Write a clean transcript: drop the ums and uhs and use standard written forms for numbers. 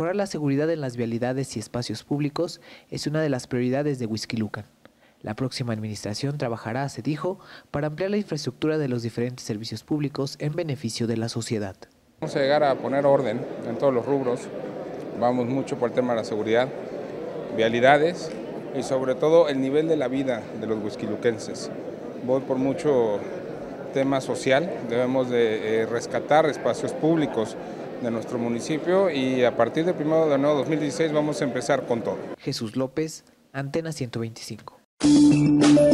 mejorar la seguridad en las vialidades y espacios públicos es una de las prioridades de Huixquilucan. La próxima administración trabajará, se dijo, para ampliar la infraestructura de los diferentes servicios públicos en beneficio de la sociedad. Vamos a llegar a poner orden en todos los rubros, vamos mucho por el tema de la seguridad, vialidades y sobre todo el nivel de la vida de los huixquiluquenses. Voy por mucho tema social, debemos de rescatar espacios públicos de nuestro municipio y a partir del 1 de enero de 2016 vamos a empezar con todo. Jesús López, Antena 125.